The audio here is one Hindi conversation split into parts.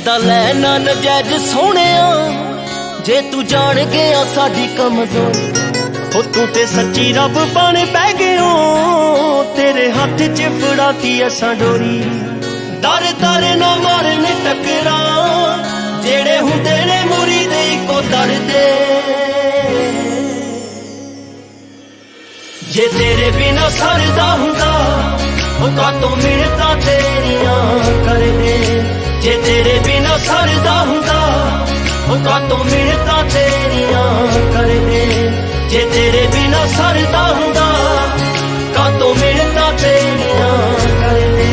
फायदा लेना नजायज सोहणिया, जे तू जान गया साडी कमजोरी। हो तू ते सच्ची रब बन पै गयो, तेरे हाथ च फड़ाती असां डोरी। दर दर ना मारन टकरा, जेड़े हुंदे ने मुरीद इको दर दे। जे तेरे बिना सरदा हुंदा, ओ कातों मिन्नतां तेरियां कर दे। जे तेरे बिना सरदा हुंदा, ओ कातों मिन्नतां तेरियां कर दे। जे तेरे बिना सरदा हुंदा, कातों मिन्नतां तेरियां कर दे।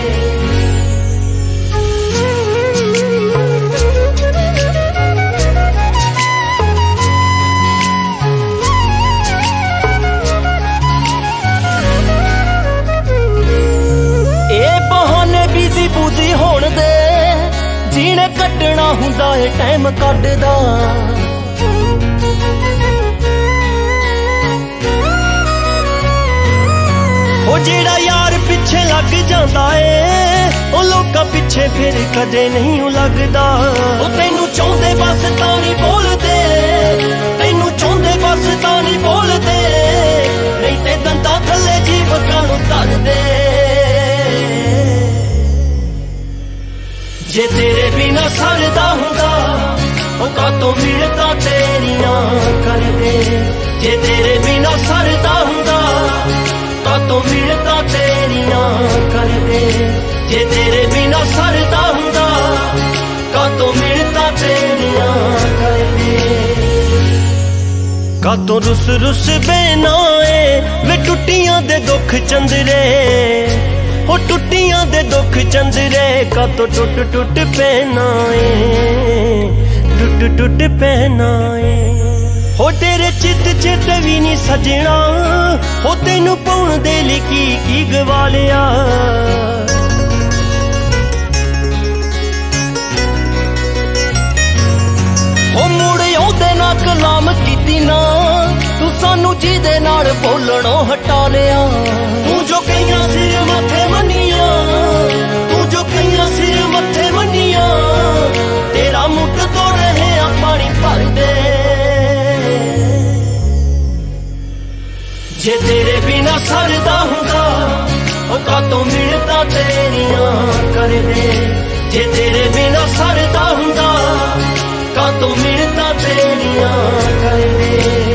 बूजी होण दे, जीने कड्डना हुंदा है टाइम कड्डदा। ओ जेड़ा यार पिछे लग जांदा है, ओ लोकां पिछे फिर कदे नहीं लगदा। ओ तैनू चाहुंदे बस तां नहीं बोलदे, तैनू चाहुंदे बस तां नहीं बोलदे, नहीं ते दंदां थल्ले जीव कानू धरदे। जे तेरे बिना सरदा हुंदा, ओ कातों मिन्नतां तेरियां कर दे। जे तेरे बिना सरदा हुंदा, कातों मिन्नतां तेरियां कर दे। जे तेरे बिना सरदा हुंदा, कातों मिन्नतां तेरियां कर दे। कातों रुस रुस बेनाए, वे टुट्टियां दे दुख चंदरे। हो टुट्टियां दे दुख चंदरे, कातों टुट टुट पैनाए, टुट टुट पैनाए। हो तेरे चित चित भी नहीं सजना, हो तेनू पाउण दे लई की गवा लिया। हो मुड़ ओहदे नाल कलाम कीती ना, तू सानू जिहदे नाल बोलणों हटा लिया। तू जो कईयां सिर मथे मनिया, तू जो कईयां सिर मथे मनिया, तेरा मुठ तो रहे पानी भर दे। जे तेरे बिना सरदा हुंदा, ओ कातों मिन्नतां तेरियां कर दे। जे तेरे बिना सरदा हुंदा, कातों मिन्नतां तेरियां कर दे।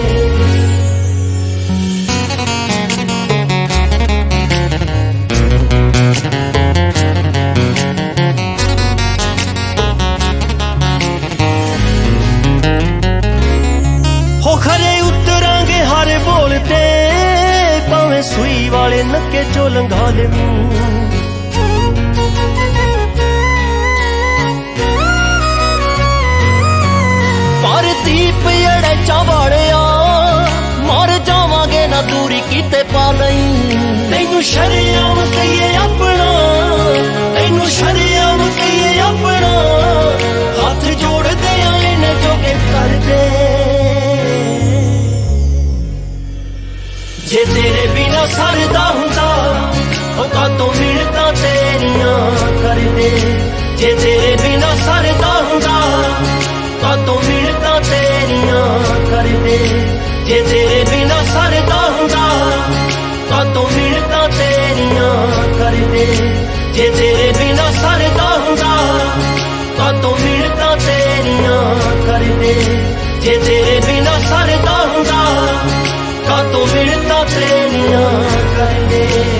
हो खरे उतरांगे हर बोलते, भावें सुई वाले नक्के चो लंघा ले मुंह। पर दीप अड़े चावड़िया, मर जावांगे ना दूरी कीते पा नहीं। तैनू शरेआम कहिए अपना, तैनू शरेआम कहिए अपना, हाथ जोड़ दे आने जोगे कर दे। जे तेरे बिना सरदा हुंदा, ओ कातों मिन्नतां तेरियां कर दे। जे तेरे बिना सरदा हुंदा, कातों मिन्नतां तेरियां कर दे। जे तेरे बिना सरदा हुंदा, कातों मिन्नतां तेरियां कर दे। जे तेरे बिना सरदा हुंदा, कातों मिन्नतां तेरियां कर दे। जे तेरे बिना सरदा हुंदा, कातों मिन्नतां तेरियां कर दे।